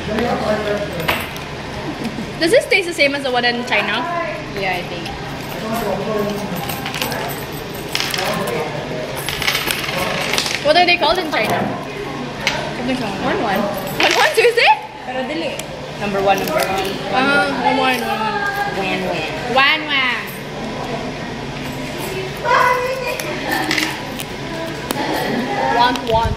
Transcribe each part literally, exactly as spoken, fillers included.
Does this taste the same as the one in China? Yeah, I think. What are they called in China? One one. One one Tuesday? Pero dili. Number one, number one. Ah, one one one. Wan wan. Wan wan. Want want.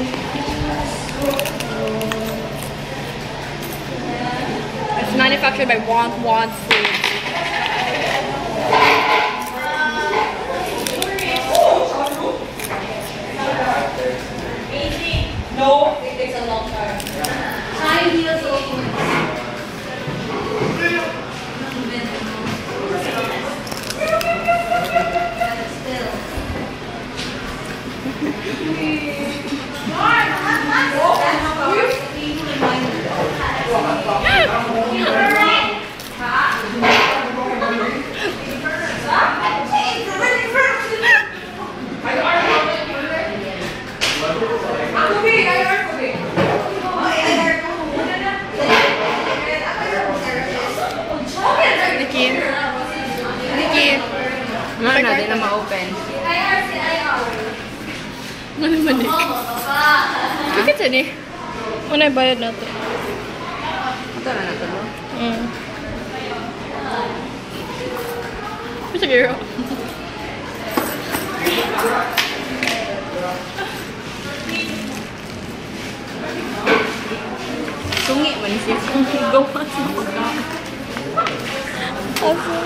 It's manufactured by Want Want Foods. No, it takes a long time. Hi, dear soul. Nikki. Nikki. No, no, di na ma-open. Ano naman eh? Bakit saan eh? Ano yung bayad natin? Ito na natin mo. Mm. Sige ro. Sungi man siya. Gawa sa pagkain. Aso.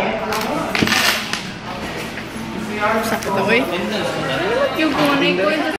Sakit ako eh. Yung kumanay ko.